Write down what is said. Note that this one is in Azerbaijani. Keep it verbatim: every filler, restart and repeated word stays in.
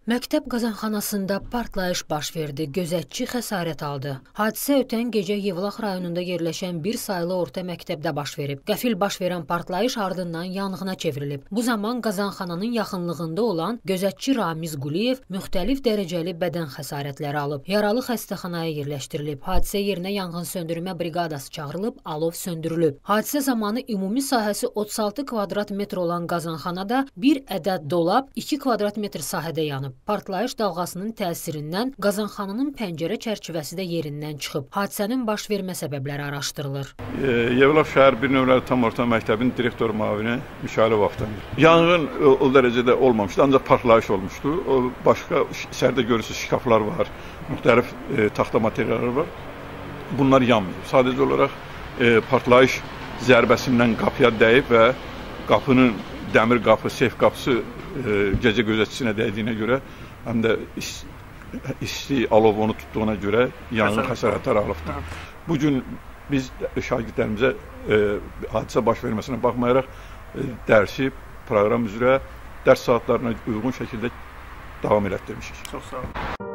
Məktəb qazanxanasında partlayış baş verdi, gözətçi xəsarət aldı. Hadisə ötən gecə Yevlax rayonunda yerləşən bir saylı orta məktəbdə baş verib. Qəfil baş verən partlayış ardından yanğına çevrilib. Bu zaman qazanxananın yaxınlığında olan gözətçi Ramiz Quliyev müxtəlif dərəcəli bədən xəsarətləri alıb. Yaralı xəstəxanaya yerləşdirilib. Hadisə yerinə yanğın söndürmə briqadası çağırılıb, alov söndürülüb. Hadisə zamanı ümumi sahəsi otuz altı kvadrat metr olan qazanxanada bir ədəd dolab iki kvadrat metr sahədə yanıb. Partlayış dalğasının təsirindən qazanxananın pəncərə çərçivəsi də yerindən çıxıb. Hadisənin baş vermə səbəbləri araşdırılır. Yevlax şəhər bir nömrəli tam orta məktəbinin direktor müavini Mişailov avtomobil. Yanğın o, o dərəcədə olmamışdı, ancaq partlayış olmuşdu. O, başqa içəridə görürsünüz şkaflar var, müxtəlif e, taxta materiallar var. Bunlar yanmıyor. Sadəcə olaraq e, partlayış zərbəsindən qapıya dəyib və qapının dəmir qapı, seyf qapısı e, gecə gözətçisinə dəydiyinə görə, həm də is, isti alov onu tutduğuna görə yanğın xəsarətləri alıbdır. Bugün biz şagirdlərimizə e, hadisə baş verməsinə baxmayaraq e, dərsi, proqram üzrə dərs saatlarına uyğun şəkildə davam elətdirmişik. Çox sağ olun.